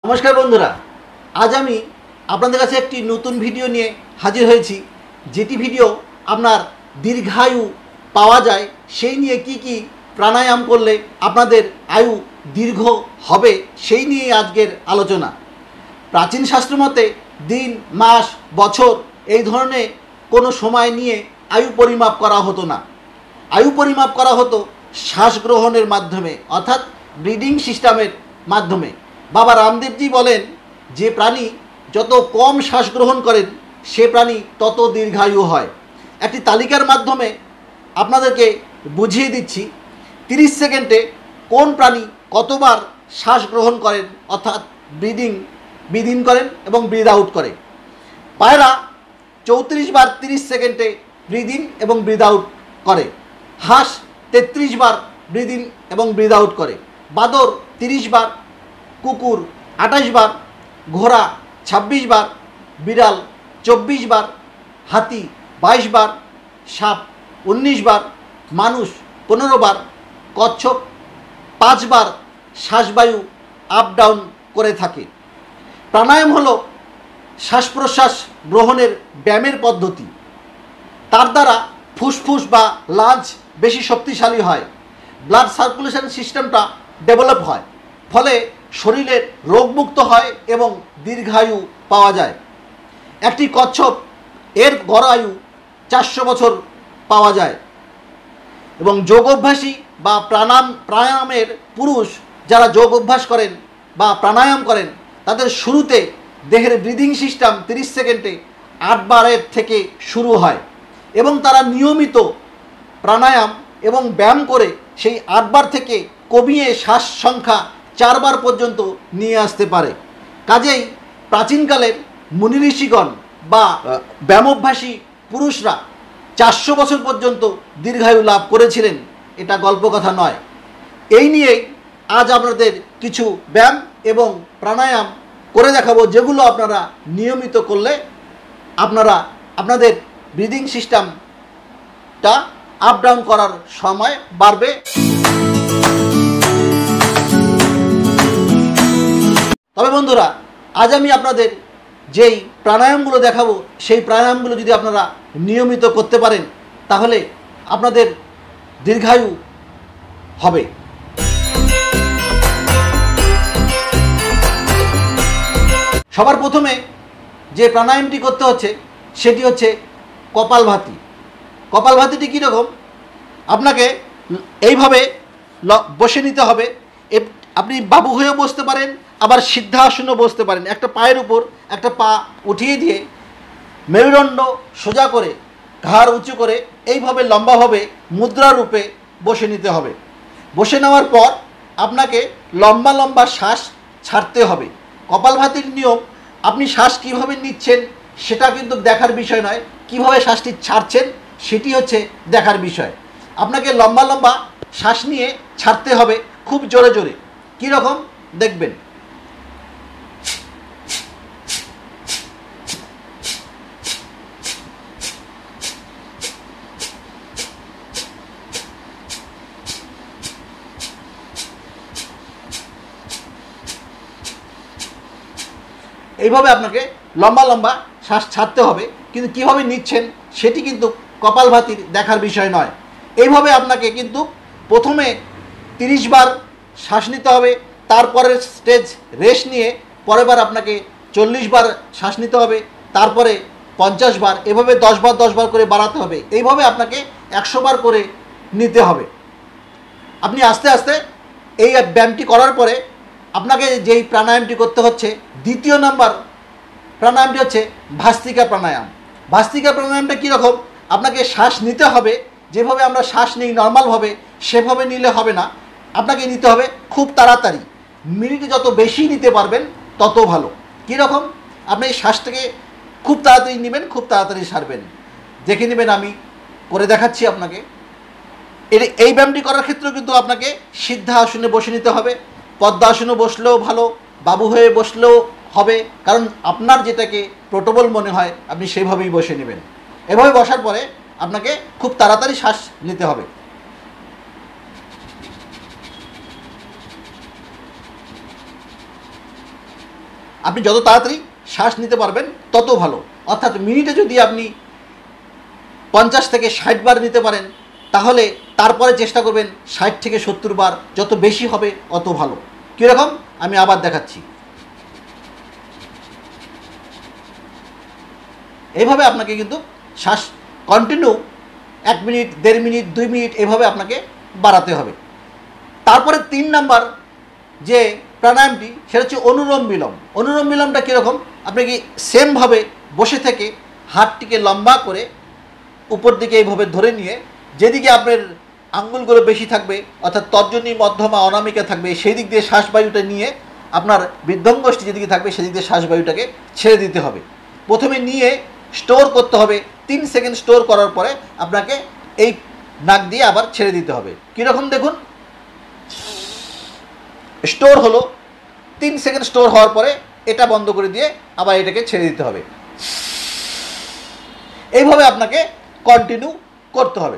नमस्कार बंधुरा आज आमी आपनादेर काछे एकटी नतून भिडियो निये हाजिर हयेछि जेटी भिडियो आपनार दीर्घायु पाওয়া যায় সেই নিয়ে কি प्राणायाम करले आपनादेर आयु दीर्घ हबे সেই নিয়ে आजकेर आलोचना। प्राचीन शास्त्र मते दिन मास बछर এই ধরনের কোনো সময় নিয়ে आयु परिमाप करा हतो ना। आयु परिमाप करा हतो श्वास ग्रहणेर माध्यमे अर्थात ब्रिडिंग सिस्टेमेर माध्यमे। बाबा रामदेव जी बोलें जे प्राणी যত कम श्वास ग्रहण करें से प्राणी तत दीर्घायु है। एक तालिकार माध्यमे आपनादेरके बुझिए दिच्छी 30 सेकेंडे कोन प्राणी कतबार श्वास ग्रहण करें अर्थात ब्रीद इन करें एवं ब्रीद आउट करें। पायरा 34 बार 30 सेकेंडे ब्रीद इन एवं ब्रीद आउट करे। हाँस 33 बार ब्रीद इन एवं ब्रीद आउट करे। बादर 30 बार, कुकुर 28 बार, घोड़ा 26 बार, बिड़ाल 24 बार, हाथी 22 बार, साप 19 बार, मानुष 15 बार, कच्छप 5 बार श्वासवायु आप डाउन करे थाके। प्राणायाम हलो श्वास प्रश्वास ग्रहणेर व्यायामेर पद्धति। तार द्वारा फुसफुस बा लांच बेशी शक्तिशाली हय, ब्लाड सार्कुलेशन सिस्टेमटा डेभेलप हय, फले शरीरे रोगमुक्त हय एवं दीर्घायु पाওয়া যায়। একটি কচ্ছপ এর গড় আয়ু 400 বছর পাওয়া যায় এবং যোগ অভ্যাসী বা প্রাণায়ামের পুরুষ যারা যোগ অভ্যাস করেন বা প্রাণায়াম করেন তাদের শুরুতে দেহের ব্রিদিং সিস্টেম 30 সেকেন্ডে 8 বারের থেকে শুরু হয় এবং তারা নিয়মিত প্রাণায়াম এবং ব্যায়াম করে সেই 8 বার থেকে কমিয়ে শ্বাস সংখ্যা 4 बार पर्यन्त निये आसते पारे। काजेई प्राचीनकालेर मुनि ऋषिगण बा व्यायामाभ्यासी पुरुषरा 400 बछर पर्यन्त दीर्घायु लाभ करेछिलेन, एटा गल्प कथा नय। एई निये आज आपनादेर किछु व्यायाम एवं प्राणायाम करे देखाबो जेगुलो आपनारा नियमित करले आपनारा आपनादेर ब्रिदिंग सिस्टेमटा आप डाउन करार समय बाड़बे। तबे बंधुरा आज आमी आपनादेर जेई प्राणायामगुलो देखाबो सेई प्राणायामगुलो यदि आपनारा नियमित करते पारेन ताहले आपनादेर दीर्घायु हबे। सबार प्रथमे जे प्राणायामटी करते हच्छे सेटी हच्छे कपालभाति। कपालभातिटी कि रकम आपनाके एइभावे बसे निते हबे। আপনি বাবু হয়ে বসতে পারেন, আবার সিদ্ধাসনে বসতে পারেন। একটা পায়ের উপর একটা পা উঠিয়ে দিয়ে মেরুদণ্ড সোজা করে ঘাড় উঁচু করে এইভাবে লম্বাভাবে মুদ্রা রূপে বসে নিতে হবে। বসে নেওয়ার পর আপনাকে লম্বা লম্বা শ্বাস ছাড়তে হবে। কপালভাতির নিয়ম আপনি শ্বাস কীভাবে নিচ্ছেন সেটা কিন্তু দেখার বিষয় নয়, কীভাবে শ্বাসটি ছাড়ছেন সেটি হচ্ছে দেখার বিষয়। আপনাকে লম্বা লম্বা শ্বাস নিয়ে ছাড়তে হবে খুব জোরে জোরে। কি রকম দেখবেন। এইভাবে আপনাকে লম্বা লম্বা শ্বাস ছাড়তে হবে, কিন্তু কিভাবে নিচ্ছেন সেটি কিন্তু কপালভাতির দেখার বিষয় নয়। এইভাবে আপনাকে কিন্তু প্রথমে 30 বার শ্বাস নিতে হবে, তারপরের স্টেজ রেস্ট নিয়ে পরের বার আপনাকে 40 বার শ্বাস নিতে হবে, তারপরে 50 বার, এভাবে 10 বার 10 বার করে বাড়াতে হবে। এইভাবে আপনাকে 100 বার করে নিতে হবে। আপনি আস্তে আস্তে এই ব্যায়ামটি করার পরে আপনাকে যেই প্রাণায়ামটি করতে হচ্ছে দ্বিতীয় নাম্বার প্রাণায়ামটি হচ্ছে ভাস্ত্রিকা প্রাণায়াম। ভাস্ত্রিকা প্রাণায়ামটা কীরকম, আপনাকে শ্বাস নিতে হবে যেভাবে আমরা শ্বাস নিই নর্মালভাবে সেভাবে নিলে হবে না, আপনাকে নিতে হবে খুব তাড়াতাড়ি। মিনিটে যত বেশি নিতে পারবেন তত ভালো। কীরকম, আপনি এই শ্বাসটাকে খুব তাড়াতাড়ি নেবেন, খুব তাড়াতাড়ি ছাড়বেন। দেখে নেবেন, আমি করে দেখাচ্ছি আপনাকে। এই ব্যায়ামটি করার ক্ষেত্রেও কিন্তু আপনাকে সিদ্ধা আসনে বসে নিতে হবে। পদ্মাসনে বসলেও ভালো, বাবু হয়ে বসলেও হবে, কারণ আপনার যেটাকে পোর্টেবল মনে হয় আপনি সেইভাবেই বসে নেবেন। এভাবে বসার পরে আপনাকে খুব তাড়াতাড়ি শ্বাস নিতে হবে। আপনি যত তাড়াতাড়ি শ্বাস নিতে পারবেন তত ভালো। অর্থাৎ মিনিটে যদি আপনি 50 থেকে 60 বার নিতে পারেন, তাহলে তারপরে চেষ্টা করবেন 60 থেকে 70 বার, যত বেশি হবে অত ভালো। কীরকম আমি আবার দেখাচ্ছি। এইভাবে আপনাকে কিন্তু শ্বাস কন্টিনিউ 1 মিনিট, 1.5 মিনিট, 2 মিনিট এভাবে আপনাকে বাড়াতে হবে। তারপরে 3 নাম্বার যে প্রাণায়ামটি, সেটা হচ্ছে অনুলোম বিলোম। অনুলোম বিলোমটা কীরকম, আপনি কি সেমভাবে বসে থেকে হাতটিকে লম্বা করে উপর দিকে এইভাবে ধরে নিয়ে, যেদিকে আপনার আঙ্গুলগুলো বেশি থাকবে অর্থাৎ তর্জনী, মধ্যমা, অনামিকা থাকবে, সেই দিক দিয়ে শ্বাসবায়ুটা নিয়ে আপনার বৃদ্ধঙ্গষ্ঠী যেদিকে থাকবে সেদিক দিয়ে শ্বাসবায়ুটাকে ছেড়ে দিতে হবে। প্রথমে নিয়ে স্টোর করতে হবে, 3 সেকেন্ড স্টোর করার পরে আপনাকে এই নাক দিয়ে আবার ছেড়ে দিতে হবে। কীরকম দেখুন, স্টোর হলো, 3 সেকেন্ড স্টোর হওয়ার পরে এটা বন্ধ করে দিয়ে আবার এটাকে ছেড়ে দিতে হবে। এইভাবে আপনাকে কন্টিনিউ করতে হবে।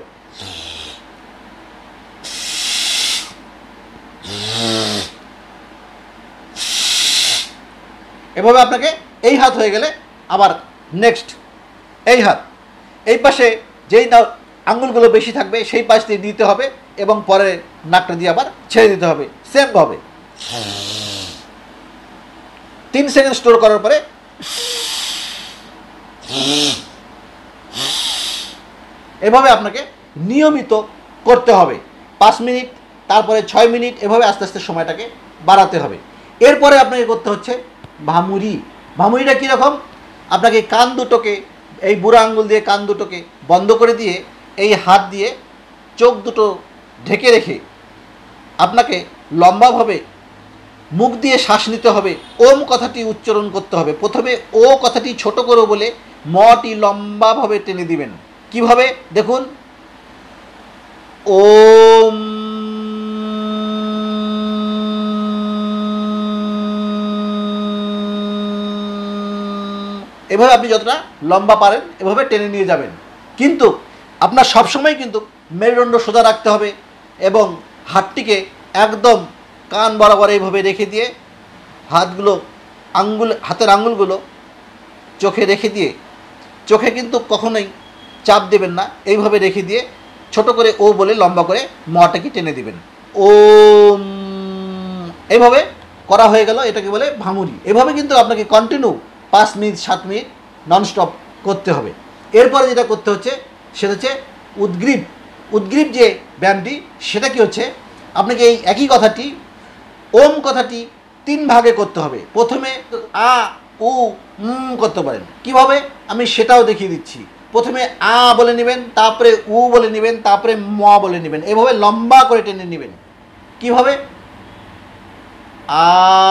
এভাবে আপনাকে এই হাত হয়ে গেলে আবার নেক্সট এই হাত, এই পাশে যেই আঙ্গুলগুলো বেশি থাকবে সেই পাশ দিয়ে দিতে হবে এবং পরে নাকটা দিয়ে আবার ছেড়ে দিতে হবে সেমভাবে। 3 সেকেন্ড স্টোর করার পরে এভাবে আপনাকে নিয়মিত করতে হবে 5 মিনিট, তারপরে 6 মিনিট, এভাবে আস্তে আস্তে সময়টাকে বাড়াতে হবে। এরপরে আপনাকে করতে হচ্ছে ভামুরি। ভামুরিটা কীরকম, আপনাকে কান দুটোকে, এই বুড়া আঙ্গুল দিয়ে কান দুটোকে বন্ধ করে দিয়ে এই হাত দিয়ে চোখ দুটো ঢেকে রেখে আপনাকে লম্বাভাবে মুখ দিয়ে শ্বাস নিতে হবে। ওম কথাটি উচ্চারণ করতে হবে। প্রথমে ও কথাটি ছোট করে বলে মটি লম্বাভাবে টেনে দিবেন। কিভাবে দেখুন, ওম, এভাবে আপনি যতটা লম্বা পারেন এভাবে টেনে নিয়ে যাবেন। কিন্তু আপনার সবসময় কিন্তু মেরুদণ্ড সোজা রাখতে হবে এবং হাতটিকে একদম কান বরাবর এইভাবে রেখে দিয়ে হাতের আঙ্গুলগুলো চোখে রেখে দিয়ে, চোখে কিন্তু কখনোই চাপ দেবেন না, এইভাবে রেখে দিয়ে ছোট করে ও বলে লম্বা করে মটাকে টেনে দিবেন। ওম, এইভাবে করা হয়ে গেল, এটাকে বলে ভামুরি। এভাবে কিন্তু আপনাকে কন্টিনিউ 5 মিনিট 7 মিনিট ননস্টপ করতে হবে। এরপরে যেটা করতে হচ্ছে সেটা হচ্ছে উদ্গ্রীব। উদ্গ্রীব যে ব্যায়ামটি, সেটা কি হচ্ছে, আপনাকে এই একই কথাটি, ওম কথাটি 3 ভাগে করতে হবে। প্রথমে আ উ করতে পারেন। কিভাবে আমি সেটাও দেখিয়ে দিচ্ছি। প্রথমে আ বলে নেবেন, তারপরে উ বলে নেবেন, তারপরে ম বলে নেবেন, এভাবে লম্বা করে টেনে নেবেন। কিভাবে, আ,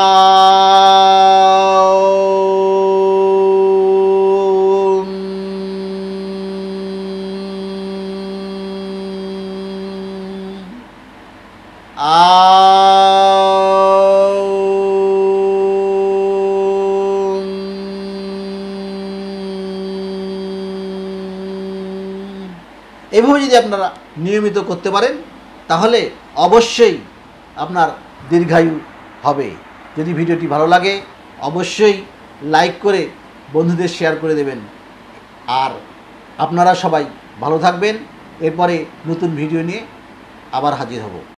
এভাবে যদি আপনারা নিয়মিত করতে পারেন তাহলে অবশ্যই আপনার দীর্ঘায়ু হবে। যদি ভিডিওটি ভালো লাগে অবশ্যই লাইক করে বন্ধুদের শেয়ার করে দেবেন। আর আপনারা সবাই ভালো থাকবেন। এরপরে নতুন ভিডিও নিয়ে আবার হাজির হব।